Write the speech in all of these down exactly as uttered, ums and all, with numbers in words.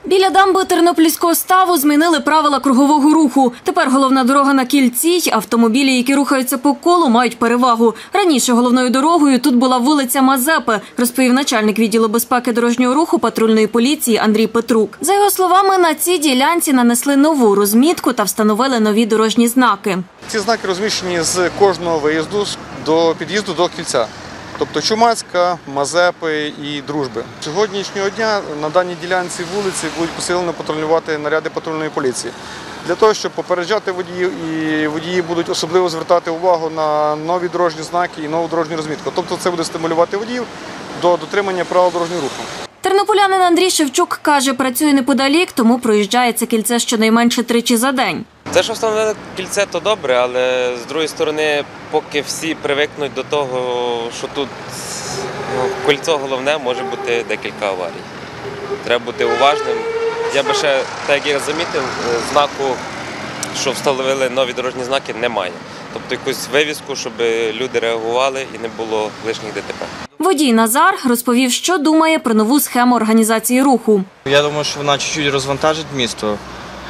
Біля дамби Тернопільського ставу змінили правила кругового руху. Тепер головна дорога на кільці, автомобілі, які рухаються по колу, мають перевагу. Раніше головною дорогою тут була вулиця Мазепи, розповів начальник відділу безпеки дорожнього руху патрульної поліції Андрій Петрук. За його словами, на цій ділянці нанесли нову розмітку та встановили нові дорожні знаки. Ці знаки розміщені з кожного виїзду до під'їзду до кільця. Тобто Чумацька, Мазепи і Дружби. Сьогоднішнього дня на даній ділянці вулиці будуть посилено патрулювати наряди патрульної поліції. Для того, щоб попереджати водіїв, і водії будуть особливо звертати увагу на нові дорожні знаки і нову дорожню розмітку. Тобто це буде стимулювати водіїв до дотримання правил дорожнього руху. Тернополянин Андрій Шевчук каже, працює неподалік, тому проїжджає це кільце щонайменше тричі за день. Це, що встановили кільце, то добре, але з іншої сторони, поки всі привикнуть до того, що тут ну, кільце головне, може бути декілька аварій. Треба бути уважним. Я би ще, так як я замітив, знаку, що встановили нові дорожні знаки, немає. Тобто якусь вивіску, щоб люди реагували і не було лишніх ДТП. Водій Назар розповів, що думає про нову схему організації руху. Я думаю, що вона чуть-чуть розвантажить місто.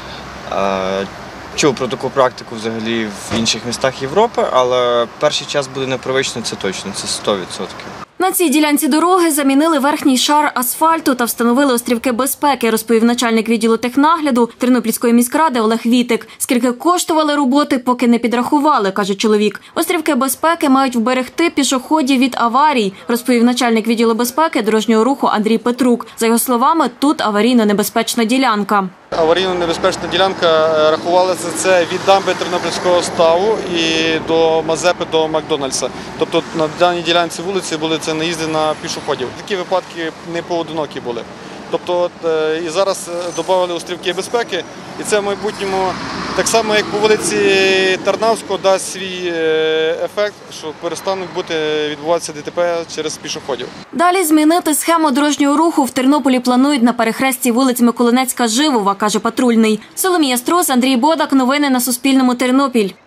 Чув про таку практику взагалі в інших містах Європи, але перший час буде непривично, це точно, це сто відсотків. На цій ділянці дороги замінили верхній шар асфальту та встановили острівки безпеки, розповів начальник відділу технагляду Тернопільської міськради Олег Вітик. Скільки коштували роботи, поки не підрахували, каже чоловік. Острівки безпеки мають вберегти пішоходів від аварій, розповів начальник відділу безпеки дорожнього руху Андрій Петрук. За його словами, тут аварійно-небезпечна ділянка. Аварійно-небезпечна ділянка рахувалася це від дамби Тернопільського ставу і до Мазепи, до Макдональдса. Тобто на даній ділянці вулиці були це наїзди на пішоходів. Такі випадки не поодинокі були. Тобто і зараз додали острівки безпеки, і це в майбутньому так само, як по вулиці Тарнавського, дасть свій ефект, що перестануть бути відбуватися ДТП через пішоходів. Далі змінити схему дорожнього руху в Тернополі планують на перехресті вулиць Миколинецька-Живова, каже патрульний. Соломія Струс, Андрій Бодак. Новини на Суспільному. Тернопіль.